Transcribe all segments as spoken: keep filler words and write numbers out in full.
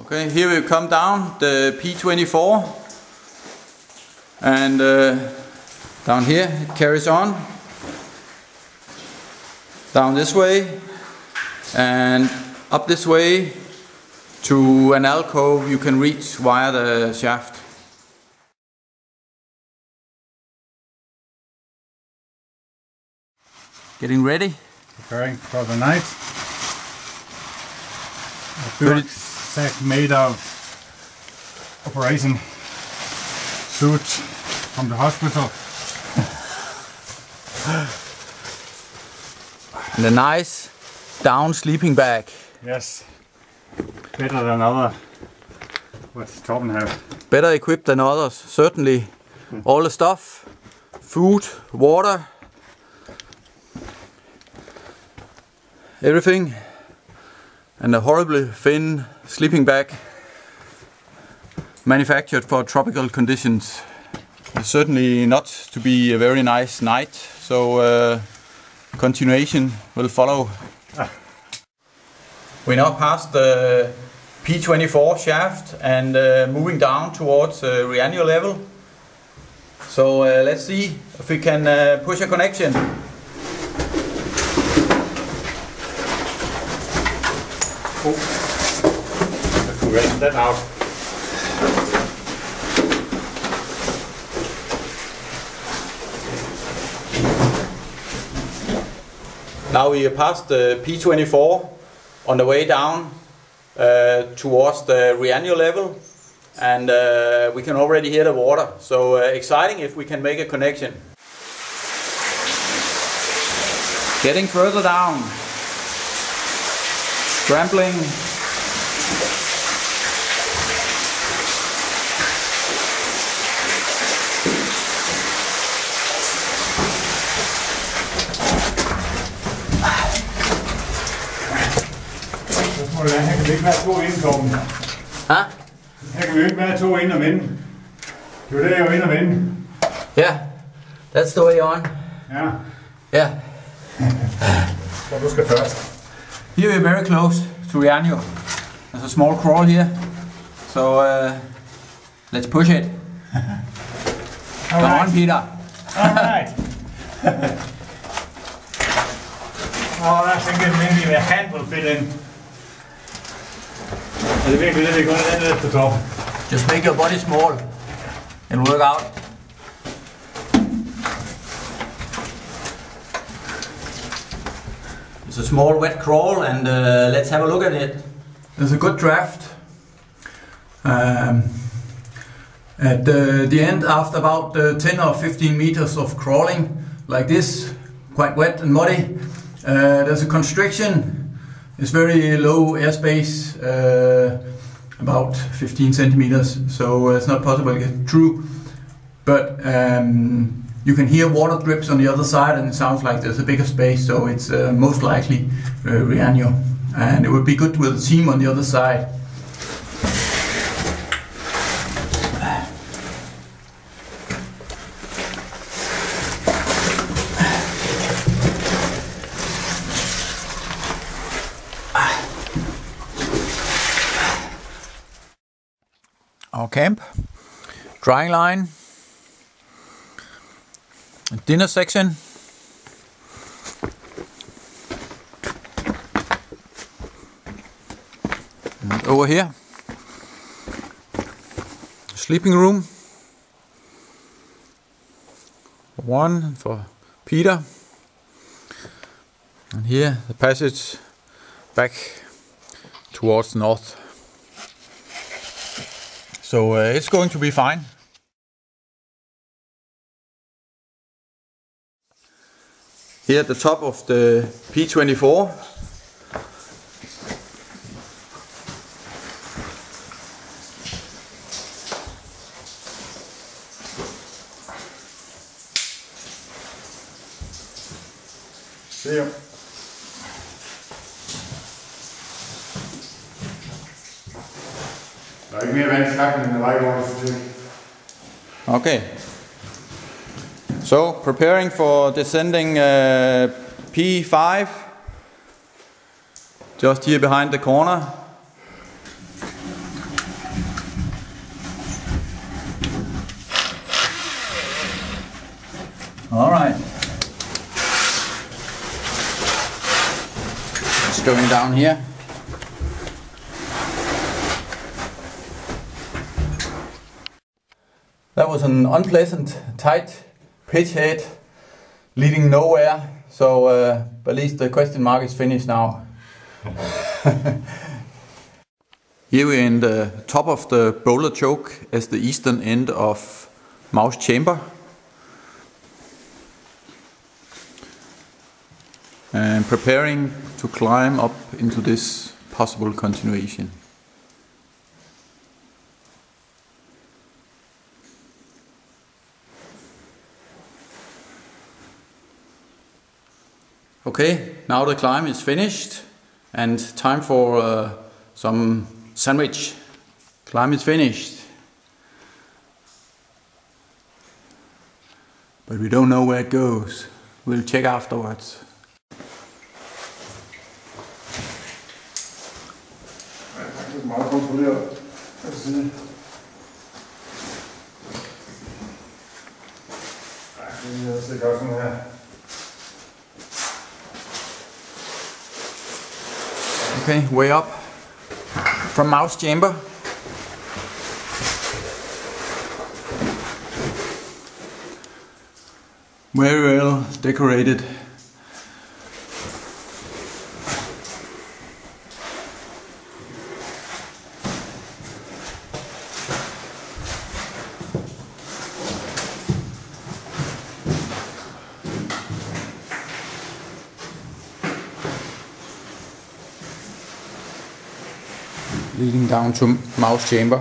Okay, here we come down the P twenty-four, and uh, down here it carries on down this way and up this way to an alcove you can reach via the shaft. Getting ready. Preparing for the night. A rucksack made of operation suits from the hospital. And a nice down sleeping bag. Yes. Better than other. What's Torben have? Better equipped than others, certainly. Mm. All the stuff, food, water, everything, and a horribly thin sleeping bag manufactured for tropical conditions. It's certainly not to be a very nice night, so uh, continuation will follow. Ah. We now passed the P twenty-four shaft and uh, moving down towards uh, Reanio level. So uh, let's see if we can uh, push a connection. Oh. Have to rest that out. Now we passed the P twenty-four on the way down uh, towards the Reanio level, and uh, we can already hear the water. So uh, exciting if we can make a connection. Getting further down. Scrambling. Her kan vi ikke være to inden, Torben. Hæ? Her kan vi ikke være to ind og vende. Det var det, jeg var inde og vende. Yeah, that's the way on. Ja. Yeah. Så du skal først. Here we're very close to Reanio. There's a small crawl here, so uh, let's push it. Come right. on, Peter. Alright. Oh, that's thinking maybe the hand will fit in. Er det virkelig det, vi går ned efter, Torben? Just make your body small and work out. It's a small wet crawl, and uh, let's have a look at it. There's a good draft. Um, at the, the end, after about uh, ten or fifteen meters of crawling like this, quite wet and muddy, uh, there's a constriction. It's very low airspace, uh, about fifteen centimeters, so it's not possible to get through. But um, you can hear water drips on the other side, and it sounds like there's a bigger space, so it's uh, most likely uh, Reanio. And it would be good with a team on the other side. Our camp, drying line, dinner section, and over here, sleeping room, one for Peter, and here the passage back towards the north. So uh, it's going to be fine. Here at the top of the P twenty-four, see you. Der er ikke mere vand i skakten, end der var i vores. Okay. So, preparing for descending uh, P five, just here behind the corner. going down here. That was an unpleasant, tight pitch head leading nowhere, so uh, at least the question mark is finished now. Here we're in the top of the boulder choke as the eastern end of Mouse Chamber. And preparing to climb up into this possible continuation. Okay, now the climb is finished and time for uh, some sandwich. Climb is finished. But we don't know where it goes. We'll check afterwards. Det er meget kontrolleret, kan jeg sige. Det er sikkert sådan her. Okay, way up from Mouse Chamber. Very well decorated. Leading down to Mouse Chamber.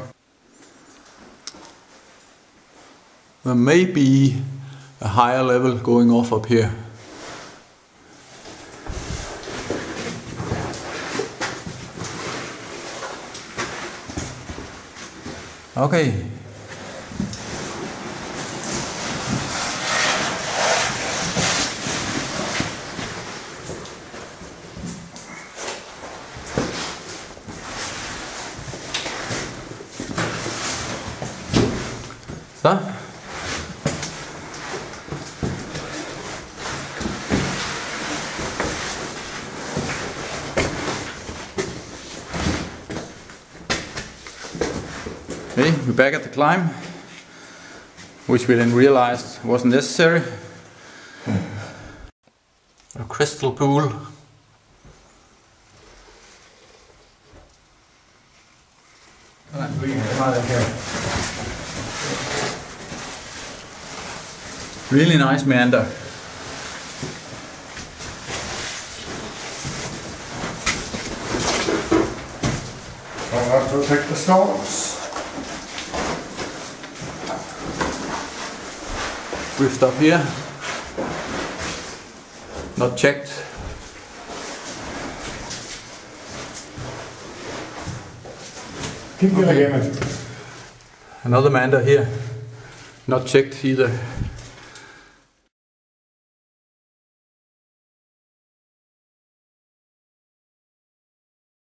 There may be a higher level going off up here. Okay. Så. Okay, we're back at the climb, which we then realized wasn't necessary. A crystal pool. Really nice meander. I'll have to take the stones. Rift up here. Not checked. Keep it again. Another meander here. Not checked either.